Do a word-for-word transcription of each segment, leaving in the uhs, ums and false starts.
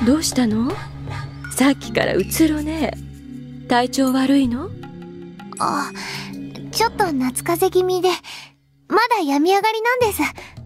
どうしたの？さっきからうつろね。体調悪いの？ あ、ちょっと夏風邪気味で、まだ病み上がりなんです。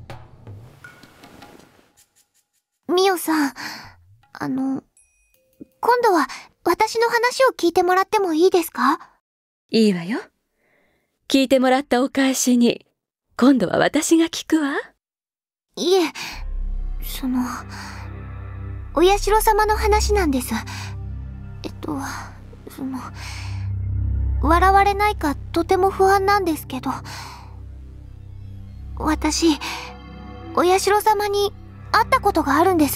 ミオさん、あの、今度は私の話を聞いてもらってもいいですか？ いいわよ。聞いてもらったお返しに、今度は私が聞くわ。 いえ、その、お社様の話なんです。えっと、その、笑われないかとても不安なんですけど、私、お社様に会ったことがあるんです。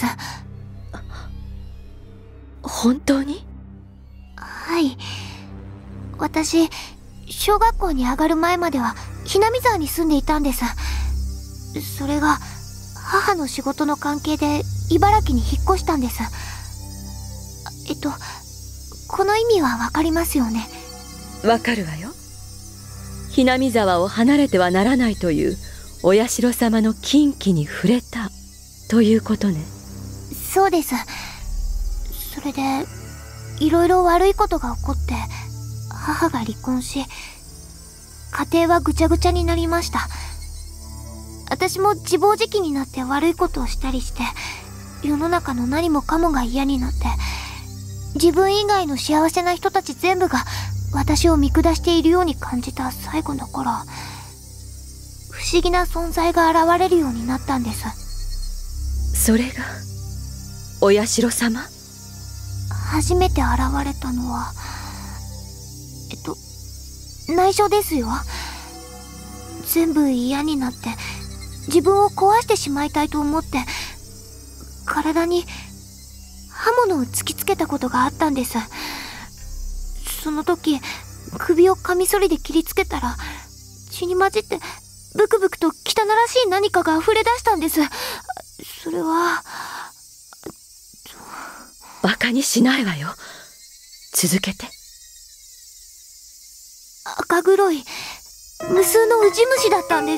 本当に？ はい。私、小学校に上がる前までは、ひなみ沢に住んでいたんです。それが、母の仕事の関係で、茨城に引っ越したんです。えっと、この意味はわかりますよね？ わかるわよ。ひなみ沢を離れてはならないという、お社様の禁忌に触れた、ということね。 そうです。それで、いろいろ悪いことが起こって、母が離婚し、家庭はぐちゃぐちゃになりました。私も自暴自棄になって悪いことをしたりして、世の中の何もかもが嫌になって、自分以外の幸せな人たち全部が私を見下しているように感じた最後の頃、不思議な存在が現れるようになったんです。 それが、お社様？ 初めて現れたのは、えっと、内緒ですよ。全部嫌になって、自分を壊してしまいたいと思って、体に刃物を突きつけたことがあったんです。その時、首をカミソリで切りつけたら、血に混じって、ブクブクと汚らしい何かが溢れ出したんです。それは、 バカにしないわよ。続けて。 赤黒い、無数のウジ虫だったんです。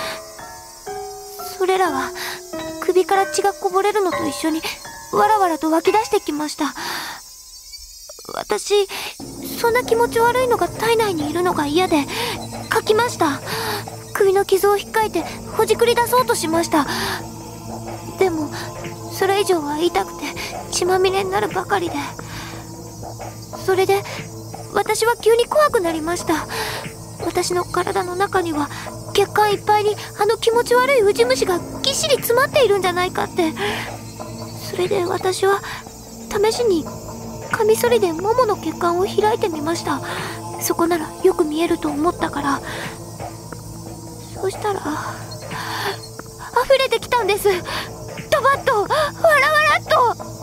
それらは、首から血がこぼれるのと一緒に、わらわらと湧き出してきました。私、そんな気持ち悪いのが体内にいるのが嫌で、書きました。首の傷を引っかいて、ほじくり出そうとしました。でも、それ以上は痛くて、血まみれになるばかりで。それで、私は急に怖くなりました。私の体の中には、血管いっぱいにあの気持ち悪いウジ虫がぎっしり詰まっているんじゃないかって。それで私は、試しに、カミソリでももの血管を開いてみました。そこならよく見えると思ったから。そしたら、溢れてきたんです。ドバッと、わらわらっと。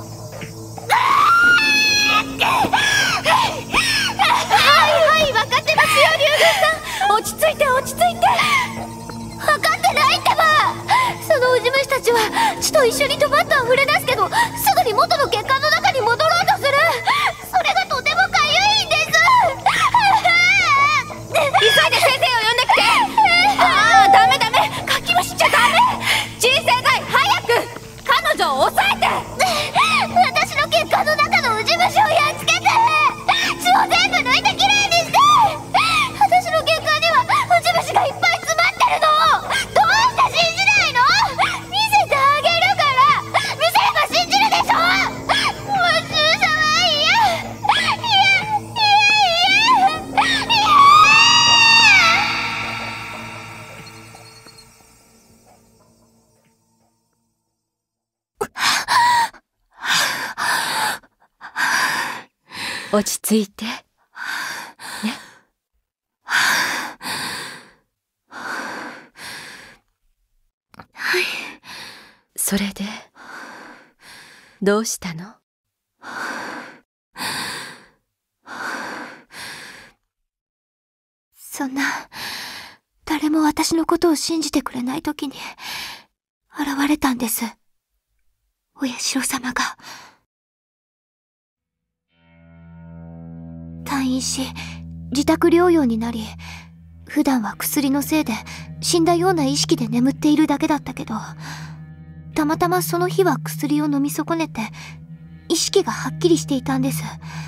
はいはい、わかってますよ、竜宮さん。落ち着いて、落ち着いて。わかってないってば。そのウジ虫たちは血と一緒にドバッと溢れ出すけど、すぐに元の血管の中に戻ろうとする。それがとてもかゆいんです。急いで先生を呼んできて。ああ、ダメダメ、かきむしちゃダメ。鎮静剤、早く彼女を抑えて。私の血管の中のウジ虫をやっつけて、血を全部抜いてきれいにして。私の血管にはウジ虫がいっぱい詰まってるの。どうして信じないの？見せてあげるから。見せれば信じるでしょ。おじいさま、いやいやいやいやいや。 落ち着いて。ね。 はい。 それで、どうしたの？ そんな、誰も私のことを信じてくれない時に、現れたんです。お社様が。退院し、自宅療養になり、普段は薬のせいで死んだような意識で眠っているだけだったけど、たまたまその日は薬を飲み損ねて、 意識がはっきりしていたんです。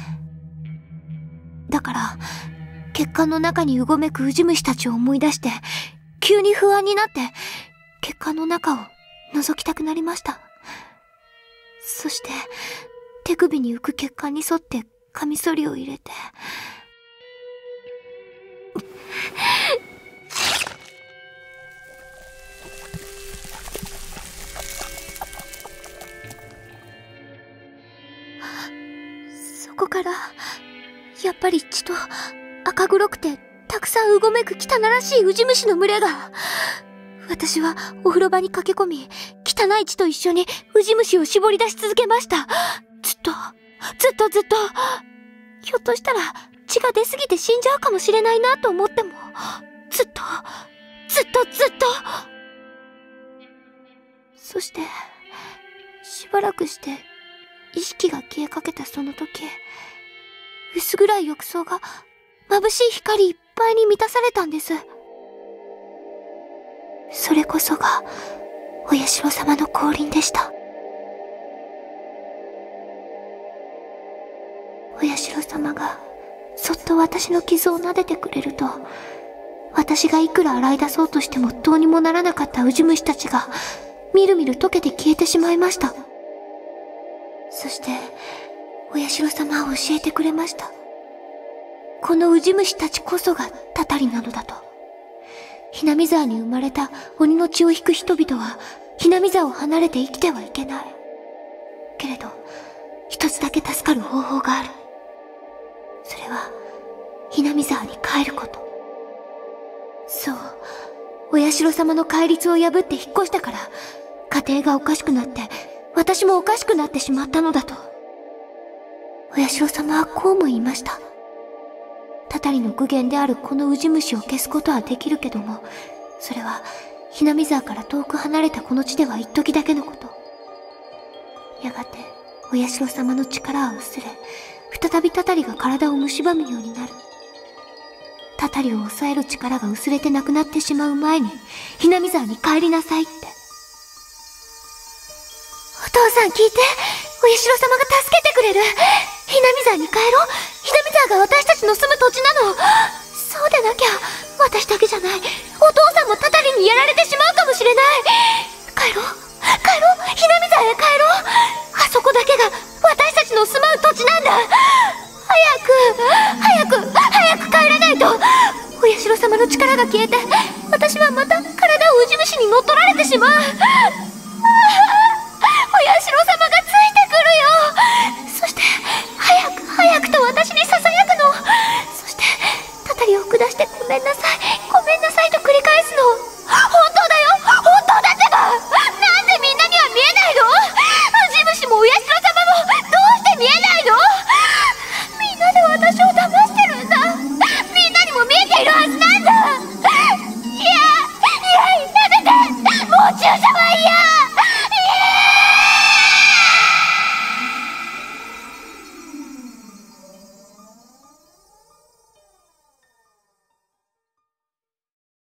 だから血管の中にうごめくウジ虫たちを思い出して急に不安になって血管の中を覗きたくなりました。そして手首に浮く血管に沿ってカミソリを入れてそこからやっぱり血と赤黒くてたくさんうごめく汚らしいウジ虫の群れが。私はお風呂場に駆け込み、汚い血と一緒にウジ虫を絞り出し続けました。ずっと、ずっとずっと。ひょっとしたら血が出すぎて死んじゃうかもしれないなと思っても、ずっと、ずっとずっと。そして、しばらくして意識が消えかけたその時、薄暗い浴槽が眩しい光いっぱいに満たされたんです。それこそがお社様の降臨でした。お社様がそっと私の傷を撫でてくれると、私がいくら洗い出そうとしてもどうにもならなかったウジ虫たちがみるみる溶けて消えてしまいました。そしてお社様は教えてくれました。このウジ虫たちこそがたたりなのだと。ひなみ沢に生まれた鬼の血を引く人々はひなみ沢を離れて生きてはいけない。けれど一つだけ助かる方法がある。それはひなみ沢に帰ること。そう、お社様の戒律を破って引っ越したから家庭がおかしくなって私もおかしくなってしまったのだと。お社様はこうも言いました。たたりの具現であるこのウジ虫を消すことはできるけども、それはひなみ沢から遠く離れたこの地では一時だけのこと。やがてお社様の力は薄れ、再びたたりが体を蝕むようになる。たたりを抑える力が薄れてなくなってしまう前にひなみ沢に帰りなさいって。お父さん聞いて、お社様が助けてくれる。ひなみ沢に帰ろう。ひなみ沢が私たちの住む土地なの。そうでなきゃ私だけじゃない、お父さんもたたりにやられてしまうかもしれない。帰ろう帰ろう、ひなみ沢へ帰ろう。あそこだけが私たちの住まう土地なんだ。早く早く早く帰らないとお社様の力が消えて